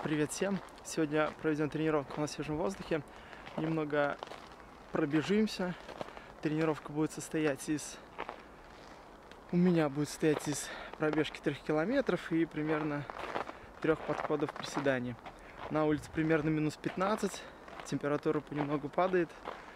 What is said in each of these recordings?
Привет всем! Сегодня проведем тренировку на свежем воздухе. Немного пробежимся. Тренировка будет состоять У меня будет состоять из пробежки 3 километров и примерно 3 подходов приседаний. На улице примерно минус 15. Температура понемногу падает.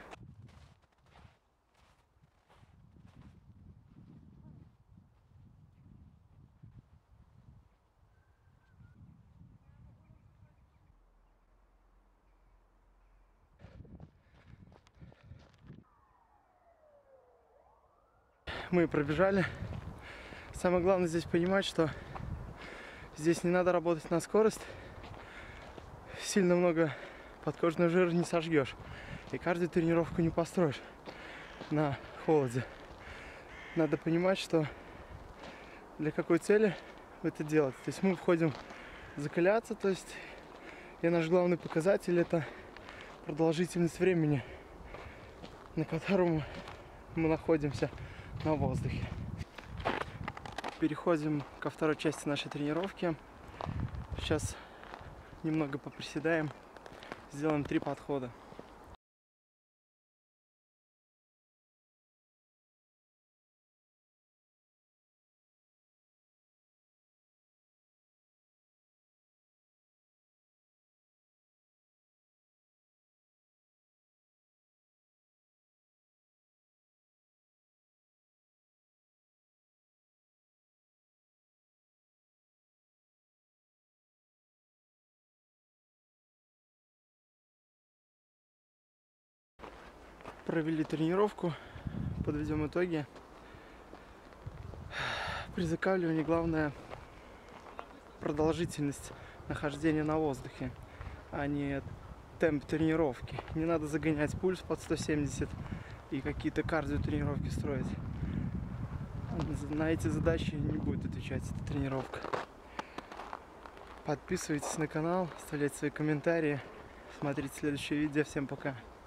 Мы пробежали. Самое главное здесь понимать, что здесь не надо работать на скорость. Сильно много подкожного жира не сожгешь. И каждую тренировку не построишь на холоде. Надо понимать, что для какой цели это делать. То есть мы входим закаляться, то есть и наш главный показатель — это продолжительность времени, на котором мы находимся на воздухе. Переходим ко второй части нашей тренировки. Сейчас немного поприседаем, сделаем 3 подхода. Провели тренировку, подведем итоги. При закаливании главное продолжительность нахождения на воздухе, а не темп тренировки. Не надо загонять пульс под 170 и какие-то кардиотренировки строить. На эти задачи не будет отвечать эта тренировка. Подписывайтесь на канал, оставляйте свои комментарии, смотрите следующее видео. Всем пока!